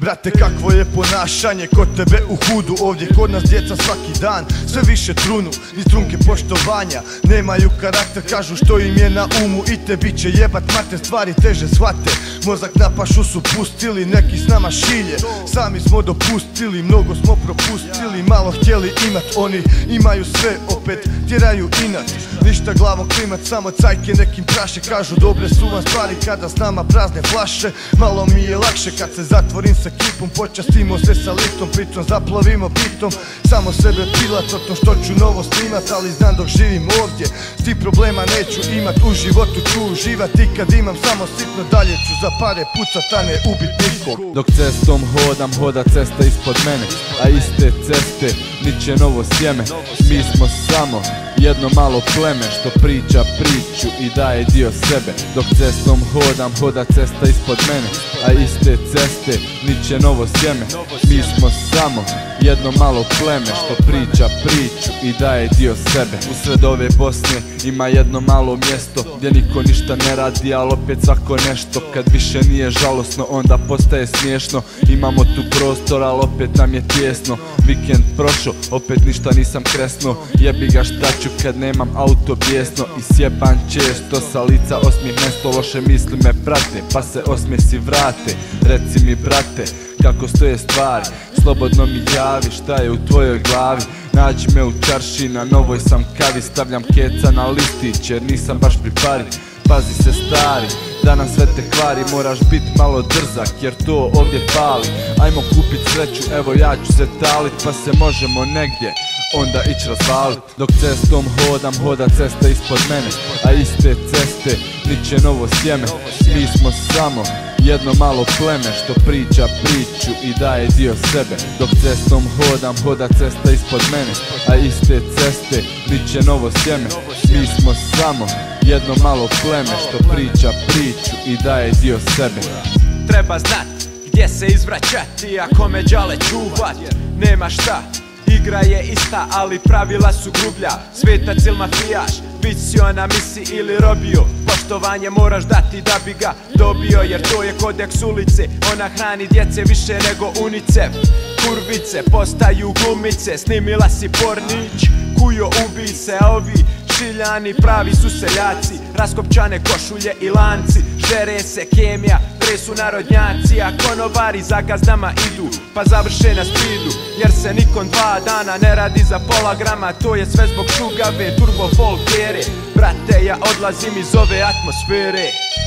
Brate, kakvo je ponašanje kod tebe u hudu. Ovdje kod nas djeca svaki dan sve više trunu. Ni trunke poštovanja, nemaju karakter, kažu što im je na umu. I tebi će jebat mater, stvari teže shvate. Mozak na pašu su pustili, neki s nama šilje. Sami smo dopustili, mnogo smo propustili. Malo htjeli imat, oni imaju sve, opet tjeraju inat. Ništa glavom klimat, samo cajke nekim praše. Kažu dobre su vam stvari kada s nama prazne flaše. Malo mi je lakše kad se zatvorim sa ekipom. Počastimo se sa litom, pritom zaplovimo bitom. Samo sebe pilat o tom što ću novo snimat. Ali znam dok živim ovdje, s tih problema neću imat. U životu ću uživat i kad imam samo sitno. Dalje ću za pare pucat, a ne ubit nikog. Dok cestom hodam, hoda cesta ispod mene, a iste ceste niče novo sjeme. Mi smo samo jedno malo pleme što priča priču i daje dio sebe. Dok cestom hodam, hoda cesta ispod mene, a iste ceste niče novo sjeme. Mi smo samo jedno malo pleme što priča priču i daje dio sebe. Usred ove Bosne ima jedno malo mjesto gdje niko ništa ne radi, ali opet svako nešto. Kad više nije žalosno, onda postaje smiješno. Imamo tu prostor, ali opet nam je tijesno. Vikend prošao, opet ništa nisam kresno. Jebi ga šta ću kad nemam auto bijesno. I sjeban često, sa lica osmijeh mesto. Loše misli me prate, pa se osmijesi vrate. Reci mi brate, kako stoje stvari, slobodno mi javi šta je u tvojoj glavi. Nađi me u čarši, na novoj sam kavi. Stavljam keca na listić jer nisam baš pri pari. Pazi se stari, danas sve te kvari. Moraš bit malo drzak jer to ovdje pali. Ajmo kupit sreću, evo ja ću se talit. Pa se možemo negdje onda ić razvalit. Dok cestom hodam, hoda cesta ispod mene, a iste ceste niče novo sjeme. Mi smo samo jedno malo pleme što priča priču i daje dio sebe. Dok cestom hodam, hoda cesta ispod mene, a iste ceste niče novo sjeme. Mi smo samo jedno malo pleme što priča priču i daje dio sebe. Treba znat gdje se izvraćati, ako me đale čuvat, nema šta. Igra je ista, ali pravila su grublja. Svetac ili mafijaš, visio na misi ili robio. Poštovanje moraš dati da bi ga dobio, jer to je kodeks ulice. Ona hrani djece više nego UNICEF. Kurvice postaju glumice, snimila si pornić. Kujo ubi se, a ovi šiljani pravi su seljaci. Raskopčane košulje i lanci, žere se kemija, su narodnjaci. A konobari za gazdama idu, pa završe na speedu. Jer se nikom 2 dana ne radi za pola grama. To je sve zbog šugave, turbo folkere. Brate, ja odlazim iz ove atmosfere.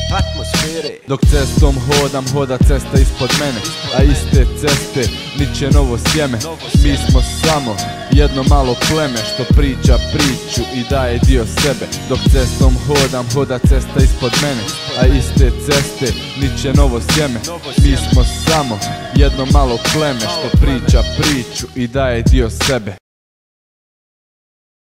Dok cestom hodam, hoda cesta ispod mene, a iste ceste niče novo sjeme. Mi smo samo jedno malo pleme što priča priču i daje dio sebe. Dok cestom hodam, hoda cesta ispod mene, a iste ceste niče novo sjeme. Mi smo samo jedno malo pleme što priča priču i daje dio sebe.